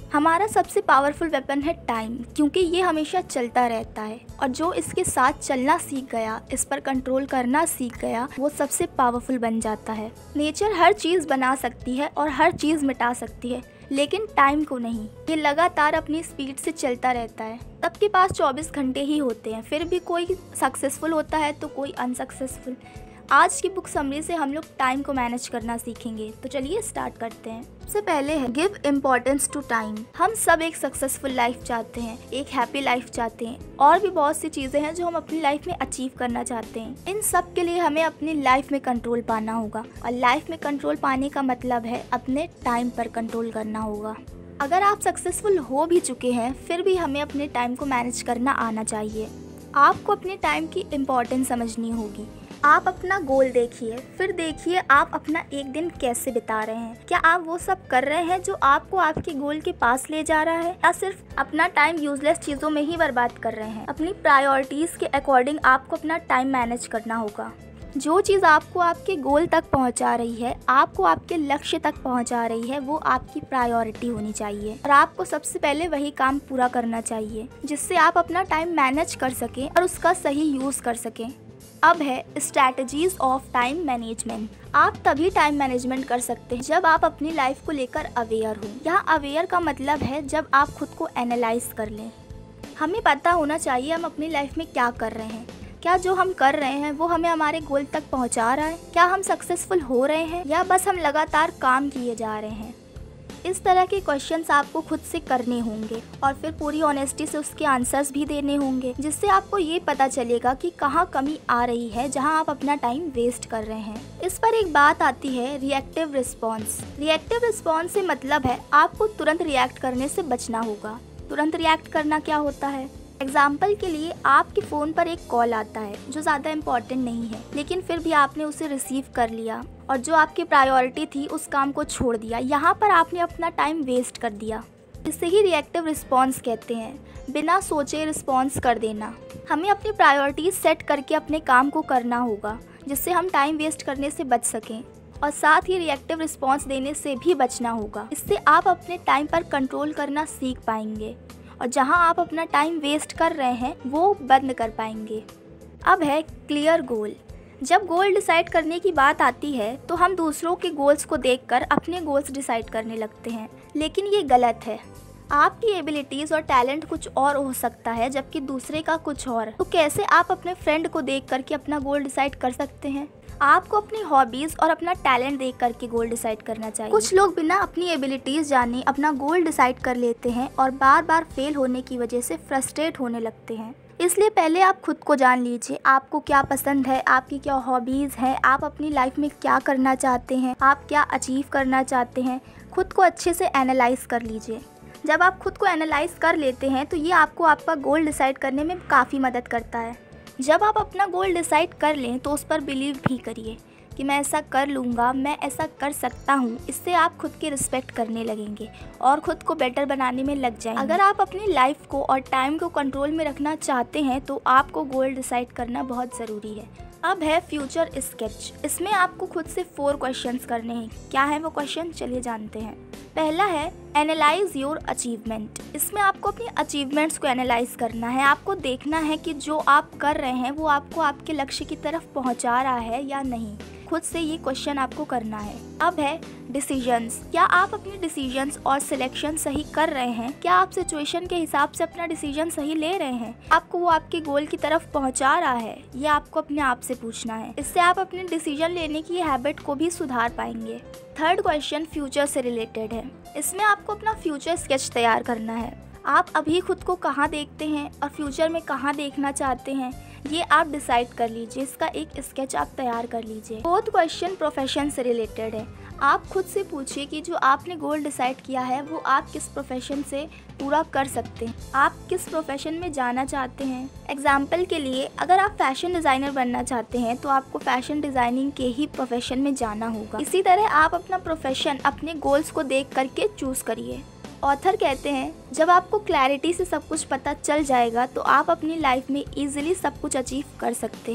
हमारा सबसे powerful weapon है टाइम, क्योंकि ये हमेशा चलता रहता है और जो इसके साथ चलना सीख गया, इस पर कंट्रोल करना सीख गया, वो सबसे पावरफुल बन जाता है। नेचर हर चीज़ बना सकती है और हर चीज़ मिटा सकती है, लेकिन टाइम को नहीं। ये लगातार अपनी स्पीड से चलता रहता है। सबके पास 24 घंटे ही होते हैं, फिर भी कोई सक्सेसफुल होता है तो कोई अनसक्सेसफुल। आज की बुक समरी से हम लोग टाइम को मैनेज करना सीखेंगे, तो चलिए स्टार्ट करते हैं। सबसे पहले है गिव इम्पोर्टेंस टू टाइम। हम सब एक सक्सेसफुल लाइफ चाहते हैं, एक हैप्पी लाइफ चाहते हैं, और भी बहुत सी चीज़ें हैं जो हम अपनी लाइफ में अचीव करना चाहते हैं। इन सब के लिए हमें अपनी लाइफ में कंट्रोल पाना होगा, और लाइफ में कंट्रोल पाने का मतलब है अपने टाइम पर कंट्रोल करना होगा। अगर आप सक्सेसफुल हो भी चुके हैं, फिर भी हमें अपने टाइम को मैनेज करना आना चाहिए। आपको अपने टाइम की इम्पोर्टेंस समझनी होगी। आप अपना गोल देखिए, फिर देखिए आप अपना एक दिन कैसे बिता रहे हैं। क्या आप वो सब कर रहे हैं जो आपको आपके गोल के पास ले जा रहा है, या सिर्फ अपना टाइम यूजलेस चीज़ों में ही बर्बाद कर रहे हैं। अपनी प्रायोरिटीज़ के अकॉर्डिंग आपको अपना टाइम मैनेज करना होगा। जो चीज़ आपको आपके गोल तक पहुंचा रही है, आपको आपके लक्ष्य तक पहुंचा रही है, वो आपकी प्रायोरिटी होनी चाहिए, और आपको सबसे पहले वही काम पूरा करना चाहिए, जिससे आप अपना टाइम मैनेज कर सकें और उसका सही यूज़ कर सकें। अब है स्ट्रैटेजीज ऑफ टाइम मैनेजमेंट। आप तभी टाइम मैनेजमेंट कर सकते हैं जब आप अपनी लाइफ को लेकर अवेयर हो। यहाँ अवेयर का मतलब है जब आप खुद को एनालाइज कर लें। हमें पता होना चाहिए हम अपनी लाइफ में क्या कर रहे हैं। क्या जो हम कर रहे हैं वो हमें हमारे गोल तक पहुँचा रहा है? क्या हम सक्सेसफुल हो रहे हैं, या बस हम लगातार काम किए जा रहे हैं? इस तरह के क्वेश्चंस आपको खुद से करने होंगे, और फिर पूरी ऑनेस्टी से उसके आंसर्स भी देने होंगे, जिससे आपको ये पता चलेगा कि कहाँ कमी आ रही है जहाँ आप अपना टाइम वेस्ट कर रहे हैं। इस पर एक बात आती है रिएक्टिव रिस्पॉन्स। रिएक्टिव रिस्पॉन्स से मतलब है आपको तुरंत रिएक्ट करने से बचना होगा। तुरंत रिएक्ट करना क्या होता है? एग्जाम्पल के लिए आपके फ़ोन पर एक कॉल आता है जो ज़्यादा इम्पॉर्टेंट नहीं है, लेकिन फिर भी आपने उसे रिसीव कर लिया और जो आपकी प्रायोरिटी थी उस काम को छोड़ दिया। यहाँ पर आपने अपना टाइम वेस्ट कर दिया। इसे ही रिएक्टिव रिस्पॉन्स कहते हैं, बिना सोचे रिस्पॉन्स कर देना। हमें अपनी प्रायोरिटीज सेट करके अपने काम को करना होगा, जिससे हम टाइम वेस्ट करने से बच सकें, और साथ ही रिएक्टिव रिस्पॉन्स देने से भी बचना होगा। इससे आप अपने टाइम पर कंट्रोल करना सीख पाएंगे, और जहां आप अपना टाइम वेस्ट कर रहे हैं वो बंद कर पाएंगे। अब है क्लियर गोल। जब गोल डिसाइड करने की बात आती है तो हम दूसरों के गोल्स को देखकर अपने गोल्स डिसाइड करने लगते हैं, लेकिन ये गलत है। आपकी एबिलिटीज़ और टैलेंट कुछ और हो सकता है, जबकि दूसरे का कुछ और। तो कैसे आप अपने फ्रेंड को देख करके अपना गोल डिसाइड कर सकते हैं? आपको अपनी हॉबीज़ और अपना टैलेंट देख करके गोल डिसाइड करना चाहिए। कुछ लोग बिना अपनी एबिलिटीज़ जाने अपना गोल डिसाइड कर लेते हैं और बार बार फेल होने की वजह से फ्रस्ट्रेट होने लगते हैं। इसलिए पहले आप खुद को जान लीजिए, आपको क्या पसंद है, आपकी क्या हॉबीज़ हैं, आप अपनी लाइफ में क्या करना चाहते हैं, आप क्या अचीव करना चाहते हैं। खुद को अच्छे से एनालाइज कर लीजिए। जब आप खुद को एनालाइज कर लेते हैं तो ये आपको आपका गोल डिसाइड करने में काफ़ी मदद करता है। जब आप अपना गोल डिसाइड कर लें तो उस पर बिलीव भी करिए कि मैं ऐसा कर लूँगा, मैं ऐसा कर सकता हूँ। इससे आप खुद की रिस्पेक्ट करने लगेंगे और खुद को बेटर बनाने में लग जाएंगे। अगर आप अपनी लाइफ को और टाइम को कंट्रोल में रखना चाहते हैं तो आपको गोल डिसाइड करना बहुत ज़रूरी है। अब है फ्यूचर स्केच। इसमें आपको खुद से 4 क्वेश्चंस करने हैं। क्या है वो क्वेश्चन, चलिए जानते हैं। पहला है एनालाइज योर अचीवमेंट। इसमें आपको अपनी अचीवमेंट्स को एनालाइज करना है। आपको देखना है कि जो आप कर रहे हैं वो आपको आपके लक्ष्य की तरफ पहुंचा रहा है या नहीं। खुद से ये क्वेश्चन आपको करना है। अब है डिसीजंस। क्या आप अपने डिसीजंस और सिलेक्शन सही कर रहे हैं? क्या आप सिचुएशन के हिसाब से अपना डिसीजन सही ले रहे हैं? आपको वो आपके गोल की तरफ पहुंचा रहा है? ये आपको अपने आप से पूछना है। इससे आप अपने डिसीजन लेने की हैबिट को भी सुधार पाएंगे। थर्ड क्वेश्चन फ्यूचर से रिलेटेड है। इसमें आपको अपना फ्यूचर स्केच तैयार करना है। आप अभी खुद को कहाँ देखते हैं और फ्यूचर में कहाँ देखना चाहते हैं, ये आप डिसाइड कर लीजिए। इसका एक स्केच आप तैयार कर लीजिए। फोर्थ क्वेश्चन प्रोफेशन से रिलेटेड है। आप खुद से पूछिए कि जो आपने गोल डिसाइड किया है वो आप किस प्रोफेशन से पूरा कर सकते हैं। आप किस प्रोफेशन में जाना चाहते हैं। एग्जाम्पल के लिए अगर आप फैशन डिज़ाइनर बनना चाहते हैं तो आपको फैशन डिज़ाइनिंग के ही प्रोफेशन में जाना होगा। इसी तरह आप अपना प्रोफेशन अपने गोल्स को देख करके चूज़ करिए। ऑथर कहते हैं जब आपको क्लैरिटी से सब कुछ पता चल जाएगा तो आप अपनी लाइफ में इजीली सब कुछ अचीव कर सकते हैं।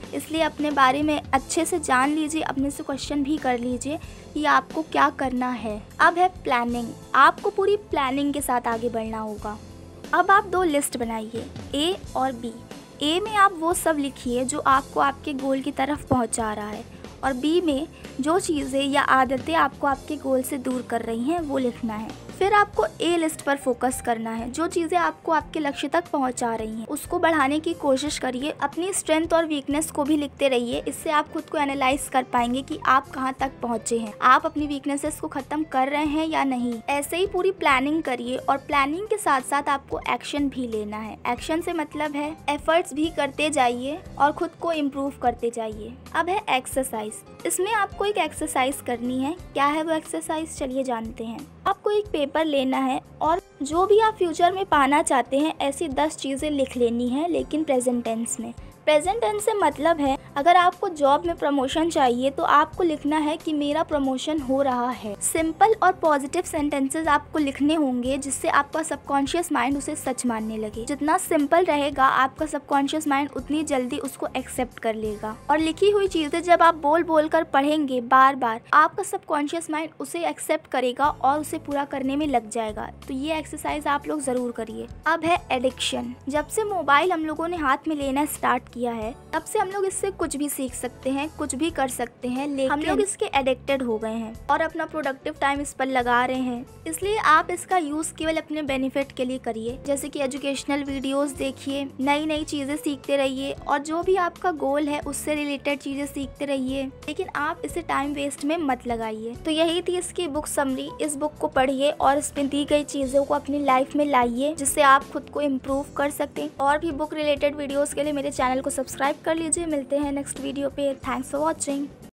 इसलिए अपने बारे में अच्छे से जान लीजिए, अपने से क्वेश्चन भी कर लीजिए कि आपको क्या करना है। अब है प्लानिंग। आपको पूरी प्लानिंग के साथ आगे बढ़ना होगा। अब आप 2 लिस्ट बनाइए, ए और बी। ए में आप वो सब लिखिए जो आपको आपके गोल की तरफ पहुंचा रहा है, और बी में जो चीज़ें या आदतें आपको आपके गोल से दूर कर रही हैं वो लिखना है। फिर आपको ए लिस्ट पर फोकस करना है। जो चीज़ें आपको आपके लक्ष्य तक पहुंचा रही हैं उसको बढ़ाने की कोशिश करिए। अपनी स्ट्रेंथ और वीकनेस को भी लिखते रहिए। इससे आप खुद को एनालाइज कर पाएंगे कि आप कहां तक पहुंचे हैं, आप अपनी वीकनेसेस को ख़त्म कर रहे हैं या नहीं। ऐसे ही पूरी प्लानिंग करिए, और प्लानिंग के साथ साथ आपको एक्शन भी लेना है। एक्शन से मतलब है एफर्ट्स भी करते जाइए और खुद को इम्प्रूव करते जाइए। अब है एक्सरसाइज। इसमें आपको एक एक्सरसाइज करनी है। क्या है वो एक्सरसाइज, चलिए जानते हैं। आपको एक पेपर लेना है और जो भी आप फ्यूचर में पाना चाहते हैं ऐसी 10 चीज़ें लिख लेनी है, लेकिन प्रेजेंट टेंस में। प्रेजेंट टेंस से मतलब है अगर आपको जॉब में प्रमोशन चाहिए तो आपको लिखना है कि मेरा प्रमोशन हो रहा है। सिंपल और पॉजिटिव सेंटेंसेस आपको लिखने होंगे जिससे आपका सबकॉन्शियस माइंड उसे सच मानने लगे। जितना सिंपल रहेगा आपका सबकॉन्शियस माइंड उतनी जल्दी उसको एक्सेप्ट कर लेगा। और लिखी हुई चीज़ें जब आप बोल बोल कर पढ़ेंगे बार बार, आपका सबकॉन्शियस माइंड उसे एक्सेप्ट करेगा और उसे पूरा करने में लग जाएगा। तो ये एक्सरसाइज आप लोग ज़रूर करिए। अब है एडिक्शन। जब से मोबाइल हम लोगों ने हाथ में लेना स्टार्ट किया है तब से हम लोग इससे कुछ भी सीख सकते हैं, कुछ भी कर सकते हैं, लेकिन हम लोग इसके एडिक्टेड हो गए हैं और अपना प्रोडक्टिव टाइम इस पर लगा रहे हैं। इसलिए आप इसका यूज केवल अपने बेनिफिट के लिए करिए, जैसे कि एजुकेशनल वीडियोस देखिए, नई नई चीजें सीखते रहिए और जो भी आपका गोल है उससे रिलेटेड चीजें सीखते रहिए, लेकिन आप इसे टाइम वेस्ट में मत लगाइए। तो यही थी इसकी बुक समरी। इस बुक को पढ़िए और इसमें दी गई चीजों को अपनी लाइफ में लाइए जिससे आप खुद को इम्प्रूव कर सकें। और भी बुक रिलेटेड वीडियोस के लिए मेरे चैनल को सब्सक्राइब कर लीजिए। मिलते हैं नेक्स्ट वीडियो पे। Thanks for watching.